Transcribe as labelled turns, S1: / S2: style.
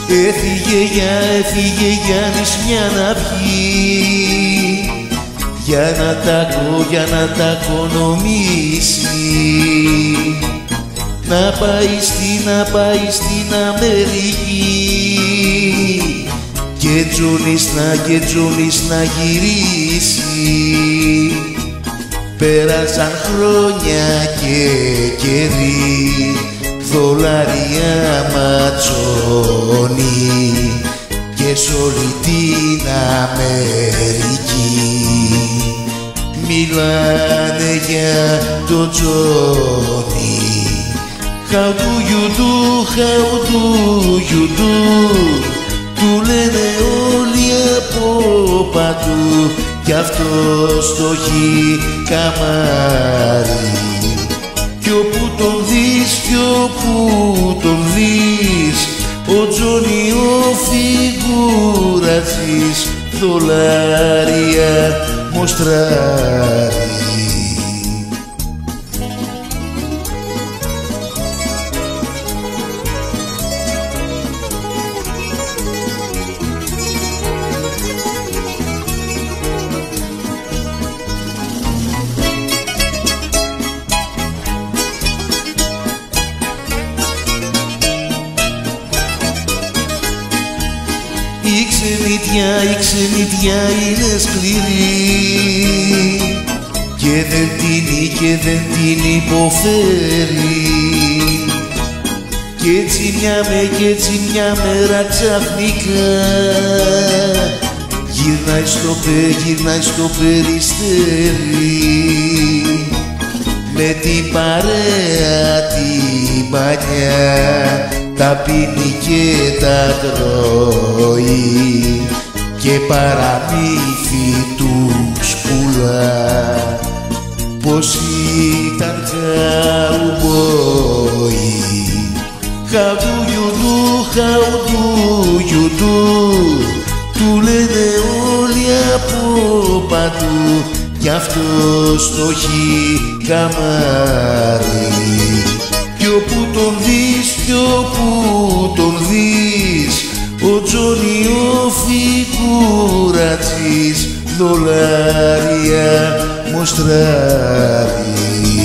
S1: Έφυγε για νησιά να βγει, για να τα οικονομήσει, να πάει στην Αμερική και Τζούνις να γυρίσει. Πέρασαν χρόνια και καιροί, δολάρια ματσώνει και σ' όλη την Αμερική μιλάνε για το Τζόνι. How do you do, how do you do, του λένε όλοι από παντού κι αυτός το έχει καμάρι. Κι όπου τον δεις, ο Τζόνι ο φιγουρατσής, δολάρια μοστράρι. Η ξενιτιά είναι σκληρή και δεν την υποφέρει. Κι έτσι μια μέρα ξαφνικά γυρνάει στο Περιστέρι με την παρέα την παλιά, τα πίνει και τα τρώει και παραμύθι τους πουλά πως ήταν καουμποϊ. How do you do, how do you do, του λένε όλοι από παντού κι αυτός το έχει καμάρι. Κι όπου τον δεις, ο Τζόνι ο φιγουρατσής, δολάρια μοστράρι.